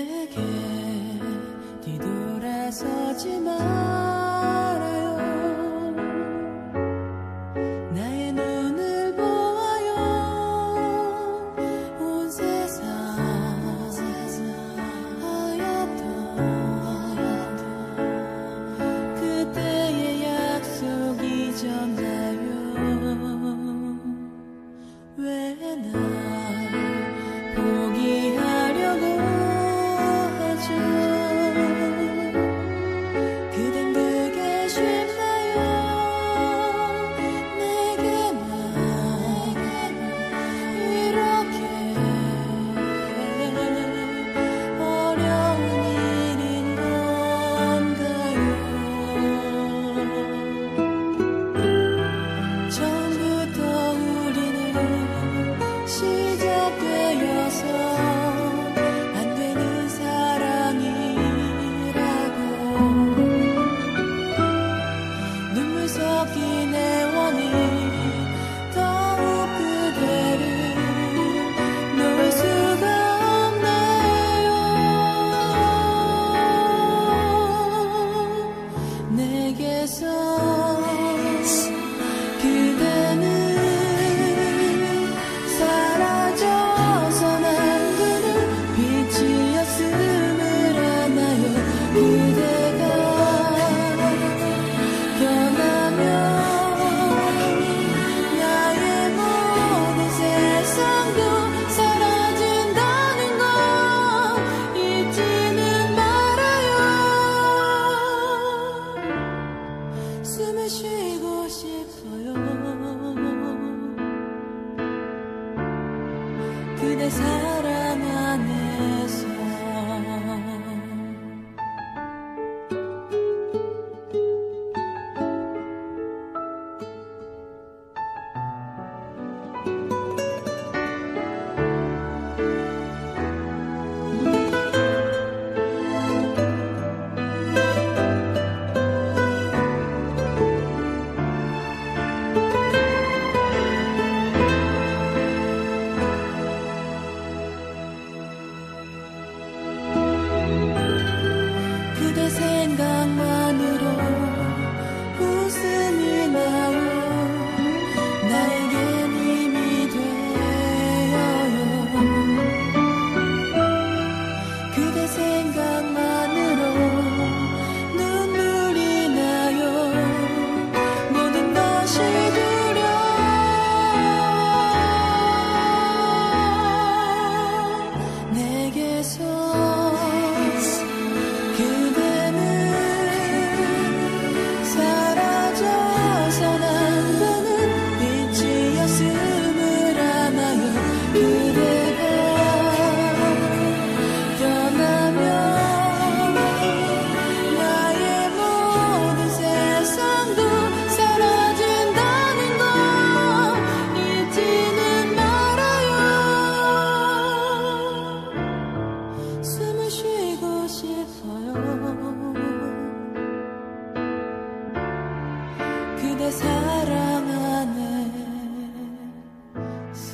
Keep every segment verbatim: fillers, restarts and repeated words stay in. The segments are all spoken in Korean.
내게 뒤돌아서지 말아요. 나의 눈을 보아요. 온 세상 하얗던 그때의 약속 잊었나요? 왜 날 포기하려고 하죠? 그댄 그게 쉽나요? 내게만 이렇게 어려운 일인 건가요? 처음부터 우리는 시작되어서 안 되는 사랑이라고 눈물 섞인 애원이 더욱 그대를 놓을 수가 없네요. 내게서 그대는 사라져선 안 되는 빛이었음을 아나요? 그대가 떠나면 나의 모든 세상도 사라진다는 걸 잊지는 말아요. 숨을 쉬고 싶어요. 그대 사랑 안에서 그대 생각만으로 웃음이 나요. 나에겐 힘이 되어요. 그대 생각만으로 눈물이 나요. 모든 것이 두려워. 내게서 그대는 사라져선 안 되는 빛이었음을 아나요? 그대가 떠나면 나의 모든 세상도 사라진다는 걸 잊지는 말아요. 숨을 쉬고 싶어요. 그대 사랑 안에서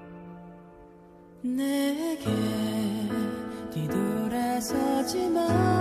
내게 뒤돌아서지 마.